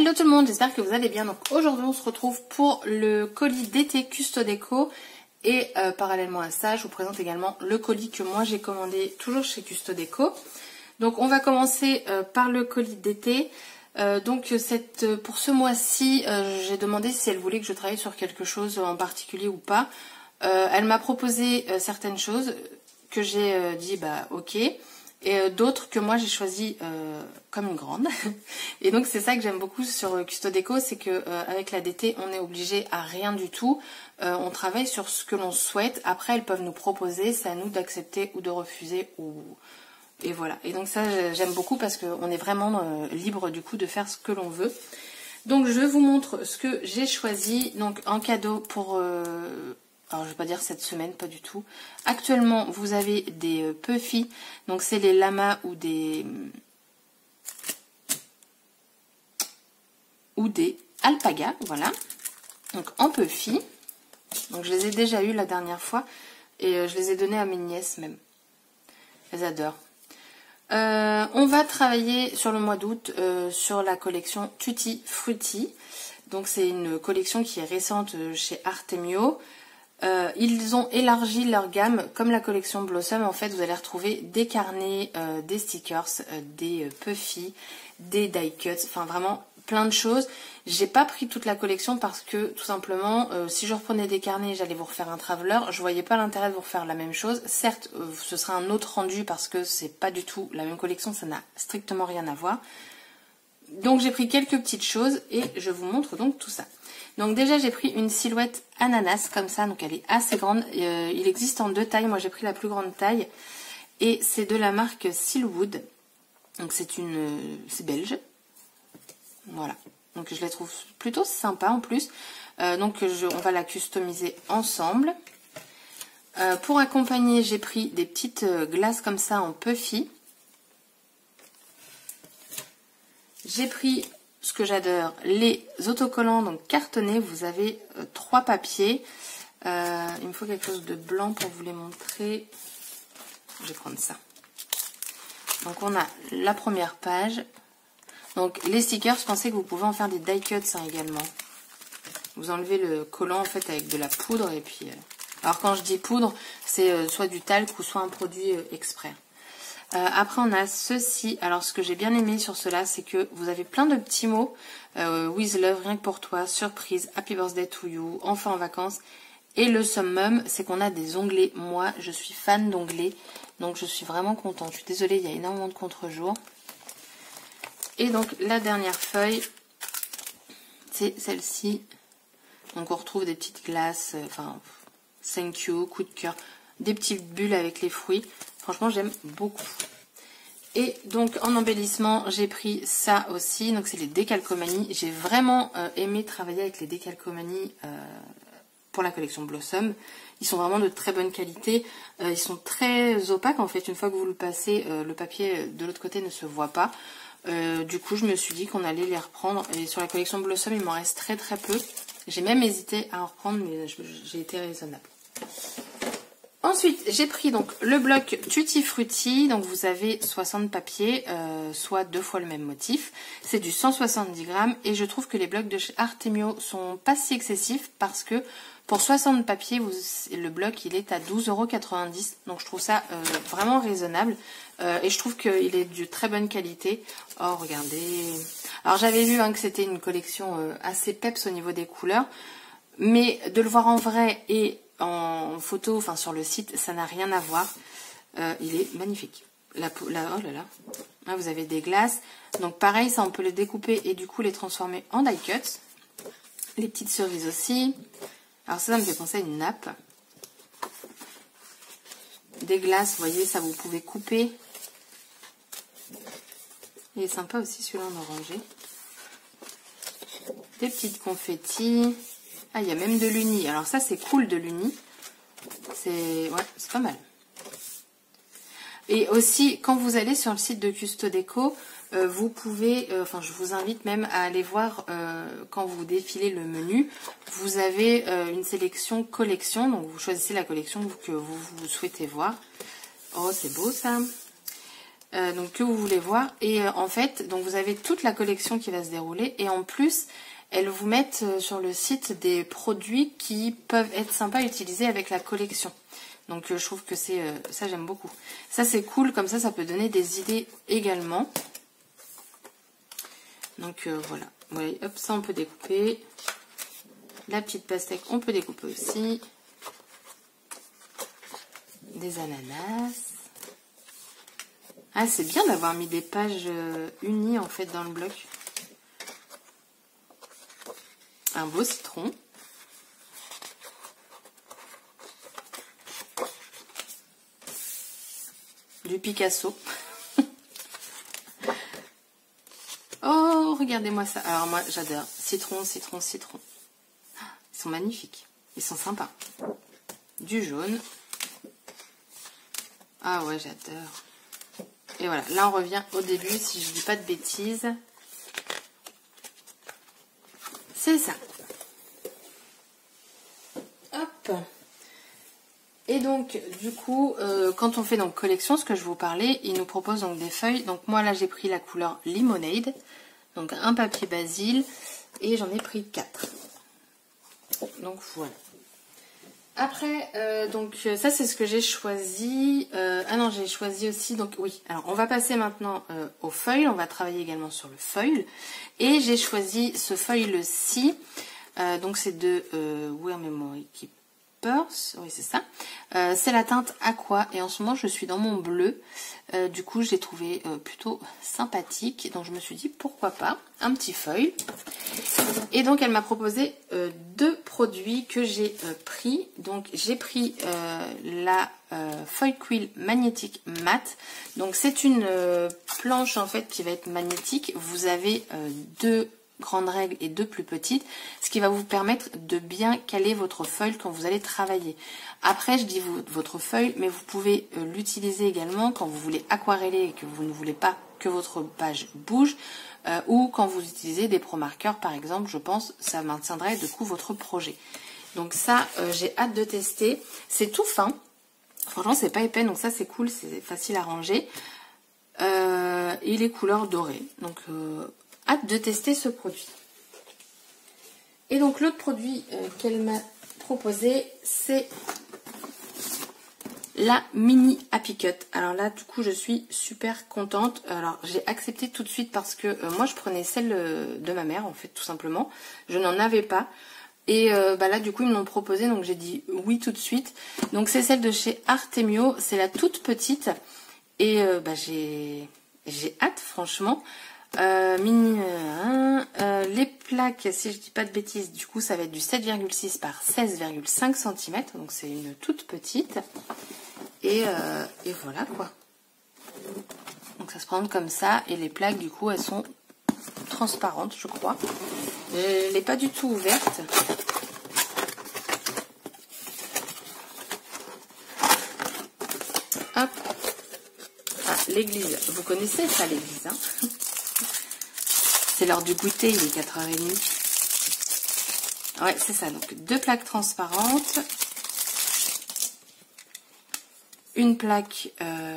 Hello tout le monde, j'espère que vous allez bien. Donc aujourd'hui on se retrouve pour le colis d'été Custo Déco. Et parallèlement à ça, je vous présente également le colis que moi j'ai commandé toujours chez Custo Déco. Donc on va commencer par le colis d'été. Pour ce mois-ci, j'ai demandé si elle voulait que je travaille sur quelque chose en particulier ou pas. Elle m'a proposé certaines choses que j'ai dit bah ok. Et d'autres que moi j'ai choisi comme une grande. Et donc c'est ça que j'aime beaucoup sur Custo Déco, c'est que avec la DT on est obligé à rien du tout. On travaille sur ce que l'on souhaite. Après elles peuvent nous proposer, c'est à nous d'accepter ou de refuser. Et voilà. Et donc ça j'aime beaucoup parce qu'on est vraiment libre du coup de faire ce que l'on veut. Donc je vous montre ce que j'ai choisi. Donc en cadeau pour... alors je vais pas dire cette semaine, pas du tout. Actuellement vous avez des puffy, donc c'est les lamas ou des alpagas, voilà. Donc en puffy. Donc je les ai déjà eu la dernière fois et je les ai donnés à mes nièces même. Elles adorent. On va travailler sur le mois d'août sur la collection Tutti Frutti. Donc c'est une collection qui est récente chez Artemio. Ils ont élargi leur gamme, comme la collection Blossom. En fait, vous allez retrouver des carnets, des stickers, des puffy, des die cuts, enfin vraiment plein de choses. J'ai pas pris toute la collection parce que tout simplement, si je reprenais des carnets, j'allais vous refaire un traveler. Je voyais pas l'intérêt de vous refaire la même chose. Certes, ce sera un autre rendu parce que c'est pas du tout la même collection, ça n'a strictement rien à voir. Donc j'ai pris quelques petites choses et je vous montre donc tout ça. Donc déjà j'ai pris une silhouette ananas comme ça, donc elle est assez grande. Il existe en deux tailles, moi j'ai pris la plus grande taille. Et c'est de la marque Silwood. Donc c'est belge. Voilà. Donc je la trouve plutôt sympa en plus. On va la customiser ensemble. Pour accompagner, j'ai pris des petites glaces comme ça en puffy. J'ai pris ce que j'adore, les autocollants donc cartonnés. Vous avez 3 papiers. Il me faut quelque chose de blanc pour vous les montrer. Je vais prendre ça. Donc on a la première page. Donc les stickers, je pensais que vous pouvez en faire des die cuts également. Vous enlevez le collant en fait avec de la poudre et puis. Alors quand je dis poudre, c'est soit du talc ou soit un produit exprès. Après on a ceci. Alors ce que j'ai bien aimé sur cela, c'est que vous avez plein de petits mots. With love, rien que pour toi, surprise, happy birthday to you, enfin en vacances. Et le summum, c'est qu'on a des onglets. Moi, je suis fan d'onglets, donc je suis vraiment contente. Je suis désolée, il y a énormément de contre-jours. Et donc la dernière feuille, c'est celle-ci. Donc on retrouve des petites glaces, thank you, coup de cœur, des petites bulles avec les fruits. Franchement, j'aime beaucoup. Et donc, en embellissement, j'ai pris ça aussi. Donc, c'est les décalcomanies. J'ai vraiment aimé travailler avec les décalcomanies pour la collection Blossom. Ils sont vraiment de très bonne qualité. Ils sont très opaques, en fait. Une fois que vous le passez, le papier de l'autre côté ne se voit pas. Du coup, je me suis dit qu'on allait les reprendre. Et sur la collection Blossom, il m'en reste très très peu. J'ai même hésité à en reprendre, mais j'ai été raisonnable. Ensuite, j'ai pris donc le bloc Tutti Frutti. Donc vous avez 60 papiers, soit 2 fois le même motif. C'est du 170 grammes et je trouve que les blocs de chez Artemio sont pas si excessifs parce que pour 60 papiers, le bloc il est à 12,90 €. Donc je trouve ça vraiment raisonnable et je trouve qu'il est de très bonne qualité. Oh regardez. Alors j'avais vu que c'était une collection assez peps au niveau des couleurs, mais de le voir en vrai et en photo, enfin sur le site, ça n'a rien à voir. Il est magnifique. Oh là là. Là, vous avez des glaces. Donc pareil, ça on peut les découper et du coup les transformer en die cuts. Les petites cerises aussi. Alors ça me fait penser à une nappe. Des glaces, vous voyez, ça vous pouvez couper. Il est sympa aussi celui-là en orangé. Des petites confettis. Ah, il y a même de l'uni. Alors ça, c'est cool de l'uni. C'est pas mal. Et aussi, quand vous allez sur le site de Custo Déco, vous pouvez, je vous invite même à aller voir quand vous défilez le menu. Vous avez une sélection collection. Donc, vous choisissez la collection que vous souhaitez voir. Oh, c'est beau ça. donc que vous voulez voir. Et en fait, donc vous avez toute la collection qui va se dérouler. Et en plus, elles vous mettent sur le site des produits qui peuvent être sympas à utiliser avec la collection. Donc je trouve que c'est ça, j'aime beaucoup. Ça c'est cool, comme ça peut donner des idées également. Donc voilà. Vous voyez, hop, ça on peut découper. La petite pastèque, on peut découper aussi. Des ananas. Ah, c'est bien d'avoir mis des pages unies en fait dans le bloc. Un beau citron. Du Picasso. Oh, regardez-moi ça. Alors moi, j'adore. Citron, citron, citron. Ils sont magnifiques. Ils sont sympas. Du jaune. Ah ouais, j'adore. Et voilà, là on revient au début, si je dis pas de bêtises. C'est ça. Hop. Et donc, du coup, quand on fait donc collection, ce que je vous parlais, il nous propose donc des feuilles. Donc moi là, j'ai pris la couleur Lemonade. Donc un papier basil. Et j'en ai pris 4. Donc voilà. Après, donc ça c'est ce que j'ai choisi. Ah non, j'ai choisi aussi, donc oui. Alors on va passer maintenant au foil. On va travailler également sur le foil. Et j'ai choisi ce foil-ci. Donc c'est de Wear Memory Keepers. Oui, c'est ça. C'est la teinte Aqua. Et en ce moment, je suis dans mon bleu. Du coup, je l'ai trouvé plutôt sympathique. Donc je me suis dit, pourquoi pas, un petit foil. Et donc elle m'a proposé 2 produits que j'ai pris. Donc j'ai pris la Foil Quill magnétique mat. Donc c'est une planche en fait qui va être magnétique. Vous avez 2 grandes règles et 2 plus petites, ce qui va vous permettre de bien caler votre foil quand vous allez travailler. Après, je dis votre feuille, mais vous pouvez l'utiliser également quand vous voulez aquareller et que vous ne voulez pas que votre page bouge, ou quand vous utilisez des pro-marqueurs par exemple, je pense, ça maintiendrait du coup votre projet. Donc ça, j'ai hâte de tester. C'est tout fin, franchement c'est pas épais, donc ça c'est cool, c'est facile à ranger. Et les couleurs dorées, donc hâte de tester ce produit. Et donc l'autre produit qu'elle m'a proposé, c'est la mini Happy Cut. Alors là du coup je suis super contente. Alors j'ai accepté tout de suite parce que moi je prenais celle de ma mère en fait, tout simplement. Je n'en avais pas. Et là du coup ils me l'ont proposé, donc j'ai dit oui tout de suite. Donc c'est celle de chez Artemio, c'est la toute petite. Et j'ai hâte franchement. Les plaques, si je dis pas de bêtises, du coup ça va être du 7,6 par 16,5 cm, donc c'est une toute petite. Et voilà quoi. Donc ça se présente comme ça, et les plaques du coup elles sont transparentes je crois. Je l'ai pas du tout ouverte. Hop. Ah, l'église, vous connaissez ça l'église hein. C'est l'heure du goûter, il est 4h30. Ouais, c'est ça. Donc, 2 plaques transparentes. Une plaque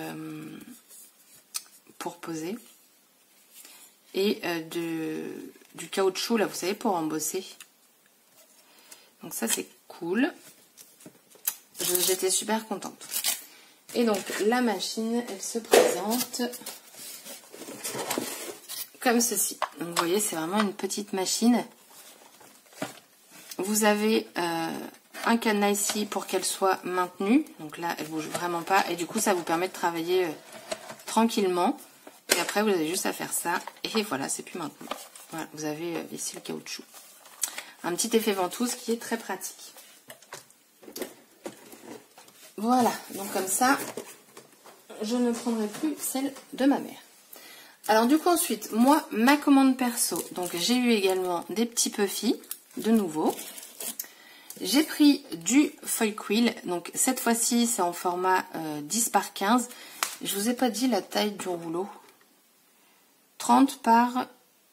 pour poser. Et du caoutchouc, là, vous savez, pour embosser. Donc, ça, c'est cool. J'étais super contente. Et donc, la machine, elle se présente comme ceci. Donc vous voyez, c'est vraiment une petite machine. Vous avez un cadenas ici pour qu'elle soit maintenue. Donc là, elle bouge vraiment pas. Et du coup, ça vous permet de travailler tranquillement. Et après, vous avez juste à faire ça. Et voilà, c'est plus maintenu. Voilà, vous avez ici le caoutchouc. Un petit effet ventouse qui est très pratique. Voilà, donc comme ça, je ne prendrai plus celle de ma mère. Alors du coup ensuite, moi, ma commande perso, donc j'ai eu également des petits puffy, de nouveau. J'ai pris du Foil Quill, donc cette fois-ci c'est en format 10 par 15. Je vous ai pas dit la taille du rouleau. 30 par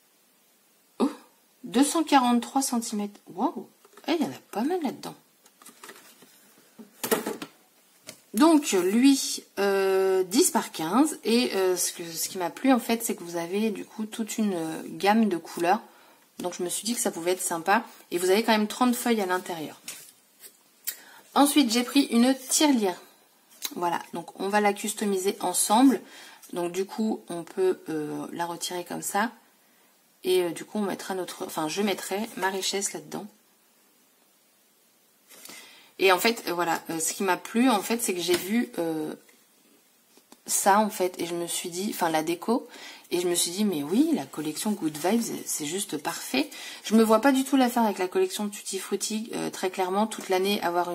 243 cm. Waouh, il y en a pas mal là-dedans. Donc lui 10 par 15 et ce qui m'a plu en fait c'est que vous avez du coup toute une gamme de couleurs. Donc je me suis dit que ça pouvait être sympa et vous avez quand même 30 feuilles à l'intérieur. Ensuite j'ai pris une tirelire. Voilà, donc on va la customiser ensemble. Donc du coup on peut la retirer comme ça. Et du coup on mettra je mettrai ma richesse là-dedans. Et en fait, voilà, ce qui m'a plu, en fait, c'est que j'ai vu ça, en fait, et je me suis dit, enfin, la déco, et je me suis dit, mais oui, la collection Good Vibes, c'est juste parfait. Je me vois pas du tout la faire avec la collection Tutti Frutti, très clairement, toute l'année, avoir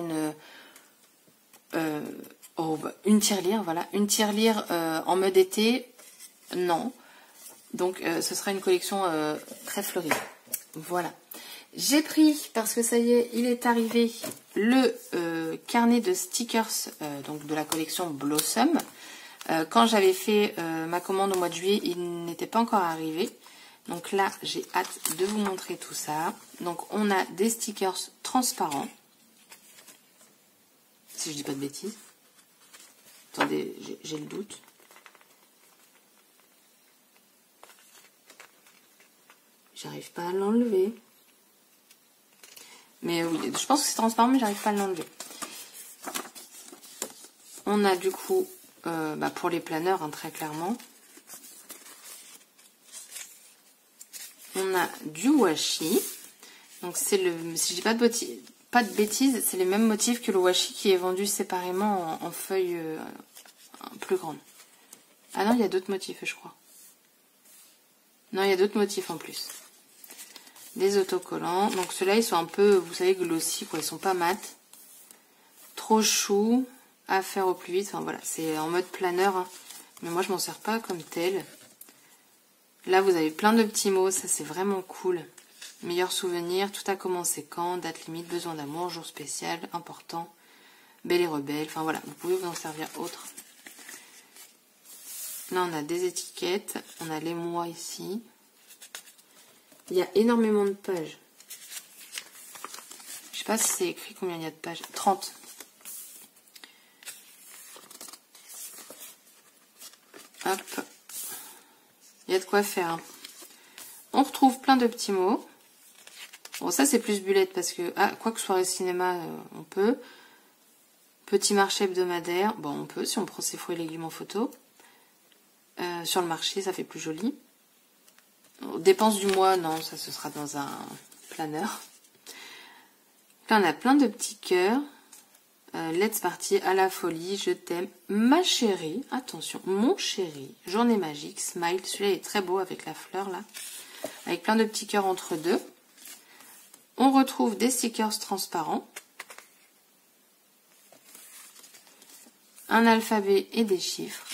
une tirelire, voilà, une tirelire en mode été, non. Donc, ce sera une collection très fleurie. Voilà. J'ai pris, parce que ça y est, il est arrivé, le carnet de stickers donc de la collection Blossom. Quand j'avais fait ma commande au mois de juillet, il n'était pas encore arrivé. Donc là, j'ai hâte de vous montrer tout ça. Donc on a des stickers transparents. Si je dis pas de bêtises. Attendez, j'ai le doute. J'arrive pas à l'enlever. Mais oui, je pense que c'est transparent, mais j'arrive pas à l'enlever. On a du coup, pour les planeurs, hein, très clairement. On a du washi. Donc c'est le, si je dis pas de bêtises, c'est les mêmes motifs que le washi qui est vendu séparément en feuilles plus grandes. Ah non, il y a d'autres motifs, je crois. Non, il y a d'autres motifs en plus. Des autocollants. Donc ceux-là, ils sont un peu, vous savez, glossy, quoi. Ils sont pas mat. Trop chou. À faire au plus vite. Enfin voilà, c'est en mode planeur. Hein. Mais moi, je m'en sers pas comme tel. Là, vous avez plein de petits mots. Ça, c'est vraiment cool. Meilleur souvenir. Tout a commencé quand? Date limite. Besoin d'amour. Jour spécial. Important. Belle et rebelle. Enfin voilà, vous pouvez vous en servir autre. Là, on a des étiquettes. On a les mois ici. Il y a énormément de pages. Je sais pas si c'est écrit combien il y a de pages. 30. Hop. Il y a de quoi faire. Hein. On retrouve plein de petits mots. Bon, ça c'est plus bullet parce que... Ah, quoi que soirée cinéma, on peut. Petit marché hebdomadaire. Bon, on peut si on prend ses fruits et légumes en photo. Sur le marché, ça fait plus joli. Dépenses du mois, non, ça ce sera dans un planeur. Là, on a plein de petits cœurs. Let's party, à la folie, je t'aime, ma chérie, attention, mon chéri, journée magique, smile, celui-là est très beau avec la fleur là, avec plein de petits cœurs entre deux. On retrouve des stickers transparents, un alphabet et des chiffres.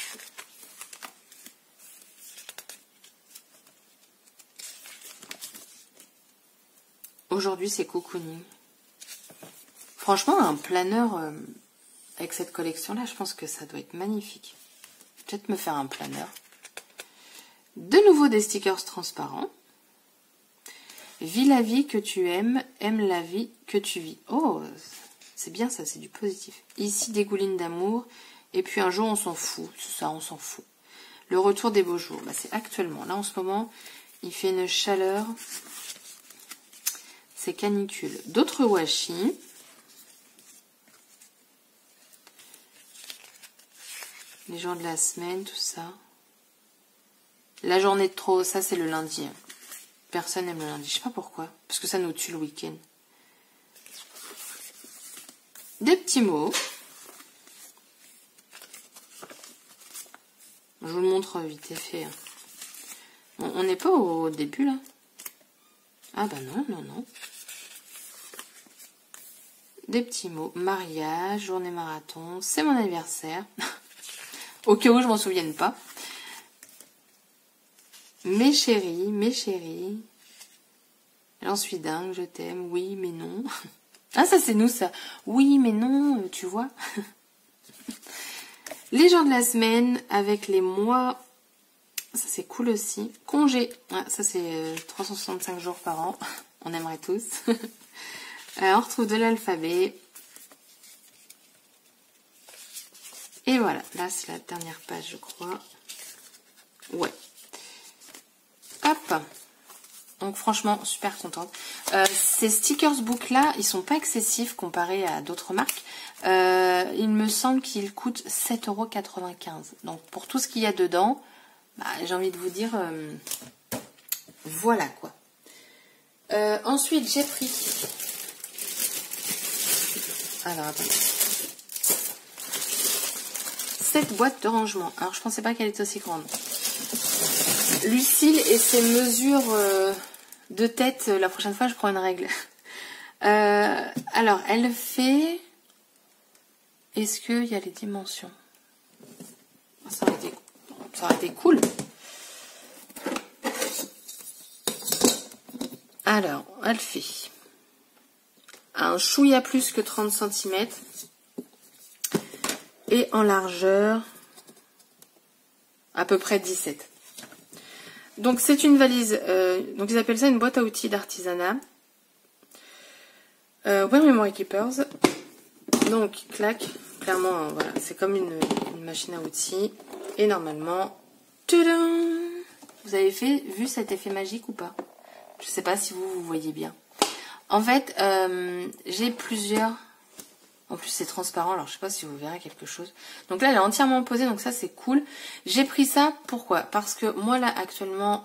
Aujourd'hui, c'est cocooning. Franchement, un planeur avec cette collection-là, je pense que ça doit être magnifique. Peut-être me faire un planeur. De nouveau des stickers transparents. Vis la vie que tu aimes, aime la vie que tu vis. Oh, c'est bien ça, c'est du positif. Ici, des goulines d'amour. Et puis un jour, on s'en fout. C'est ça, on s'en fout. Le retour des beaux jours. Bah, c'est actuellement. Là, en ce moment, il fait une chaleur. C'est canicule. D'autres washi. Les jours de la semaine, tout ça. La journée de trop, ça c'est le lundi. Personne n'aime le lundi. Je sais pas pourquoi. Parce que ça nous tue le week-end. Des petits mots. Je vous le montre vite et fait. Bon, on n'est pas au début là. Ah bah non, non, non. Des petits mots. Mariage, journée marathon. C'est mon anniversaire. Au cas où je m'en souvienne pas. Mes chéris. J'en suis dingue, je t'aime. Oui, mais non. Ah, ça c'est nous ça. Oui, mais non, tu vois. Les jours de la semaine avec les mois. Ça c'est cool aussi. Congé. Ah, ça c'est 365 jours par an. On aimerait tous. On retrouve de l'alphabet. Et voilà, là c'est la dernière page je crois. Ouais. Hop. Donc franchement, super contente. Ces stickers book là, ils sont pas excessifs comparés à d'autres marques. Il me semble qu'ils coûtent 7,95 €. Donc pour tout ce qu'il y a dedans, bah, j'ai envie de vous dire, voilà quoi. Ensuite, j'ai pris... Alors, attendez. Cette boîte de rangement. Alors, je pensais pas qu'elle était aussi grande. Lucille et ses mesures de tête, la prochaine fois, je prends une règle. Alors, elle fait... Est-ce qu'il y a les dimensions? Ça aurait été cool. Alors, elle fait un chouïa plus que 30 cm et en largeur à peu près 17. Donc c'est une valise, donc ils appellent ça une boîte à outils d'artisanat. Wear Memory Keepers. Donc clac, clairement voilà, c'est comme une machine à outils. Et normalement, tadam, vous avez vu cet effet magique ou pas? Je sais pas si vous voyez bien. En fait, j'ai plusieurs... En plus, c'est transparent, alors je sais pas si vous verrez quelque chose. Donc là, elle est entièrement posée, donc ça, c'est cool. J'ai pris ça, pourquoi? Parce que moi, là, actuellement,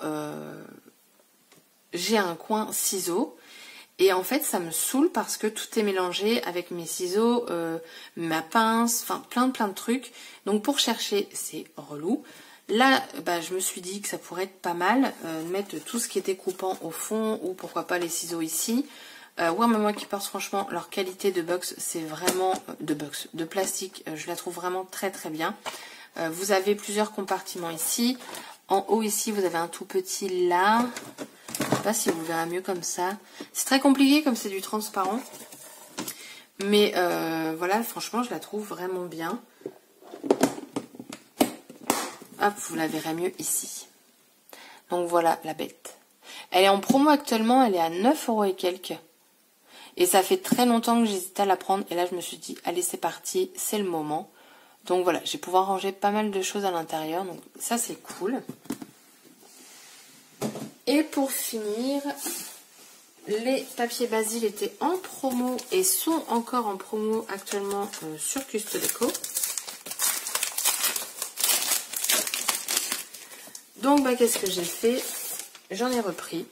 j'ai un coin ciseaux. Et en fait, ça me saoule parce que tout est mélangé avec mes ciseaux, ma pince, enfin, plein de trucs. Donc, pour chercher, c'est relou. Là, bah, je me suis dit que ça pourrait être pas mal de mettre tout ce qui était coupant au fond ou pourquoi pas les ciseaux ici. Wear Memory Keepers, franchement, leur qualité de box, c'est vraiment... de plastique, je la trouve vraiment très bien. Vous avez plusieurs compartiments ici. En haut ici, vous avez un tout petit là. Je ne sais pas si vous verrez mieux comme ça. C'est très compliqué comme c'est du transparent. Mais voilà, franchement, je la trouve vraiment bien. Hop, vous la verrez mieux ici. Donc voilà la bête. Elle est en promo actuellement, elle est à 9 € et quelques. Et ça fait très longtemps que j'hésitais à la prendre. Et là, je me suis dit, allez, c'est parti, c'est le moment. Donc voilà, je vais pouvoir ranger pas mal de choses à l'intérieur. Donc ça, c'est cool. Et pour finir, les papiers Basile étaient en promo et sont encore en promo actuellement sur Custo Déco. Donc, bah, qu'est-ce que j'ai fait? J'en ai repris.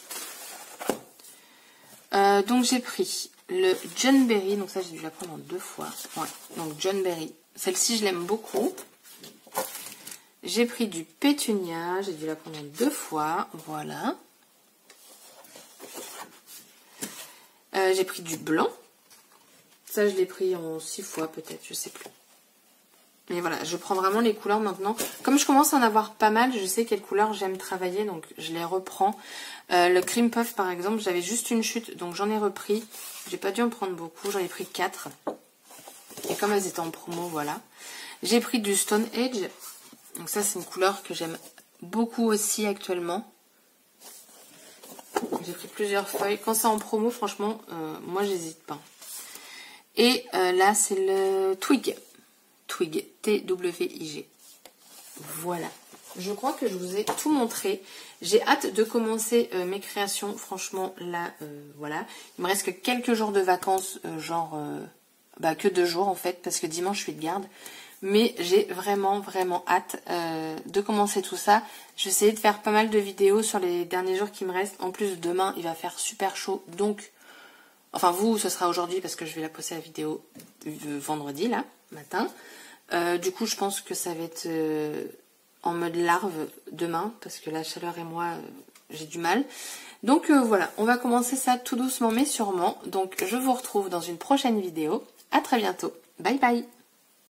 Donc, j'ai pris le John Berry. Donc, ça, j'ai dû la prendre en 2 fois. Ouais, donc John Berry. Celle-ci, je l'aime beaucoup. J'ai pris du Pétunia. J'ai dû la prendre en 2 fois. Voilà. J'ai pris du blanc. Ça, je l'ai pris en 6 fois, peut-être. Je sais plus. Mais voilà, je prends vraiment les couleurs maintenant. Comme je commence à en avoir pas mal, je sais quelles couleurs j'aime travailler, donc je les reprends. Le Cream Puff, par exemple, j'avais juste une chute, donc j'en ai repris. J'ai pas dû en prendre beaucoup, j'en ai pris 4. Et comme elles étaient en promo, voilà. J'ai pris du Stone Age. Donc ça, c'est une couleur que j'aime beaucoup aussi actuellement. J'ai pris plusieurs feuilles. Quand c'est en promo, franchement, moi, j'hésite pas. Et là, c'est le Twig. Twig, T-W-I-G. Voilà. Je crois que je vous ai tout montré. J'ai hâte de commencer mes créations. Franchement, là, voilà. Il me reste que quelques jours de vacances, que 2 jours en fait, parce que dimanche, je suis de garde. Mais j'ai vraiment hâte de commencer tout ça. Je vais essayer de faire pas mal de vidéos sur les derniers jours qui me restent. En plus, demain, il va faire super chaud. Donc, enfin, vous, ce sera aujourd'hui parce que je vais la poster la vidéo vendredi, là, matin. Du coup, je pense que ça va être en mode larve demain, parce que la chaleur et moi, j'ai du mal. Donc voilà, on va commencer ça tout doucement mais sûrement. Donc je vous retrouve dans une prochaine vidéo. À très bientôt. Bye bye.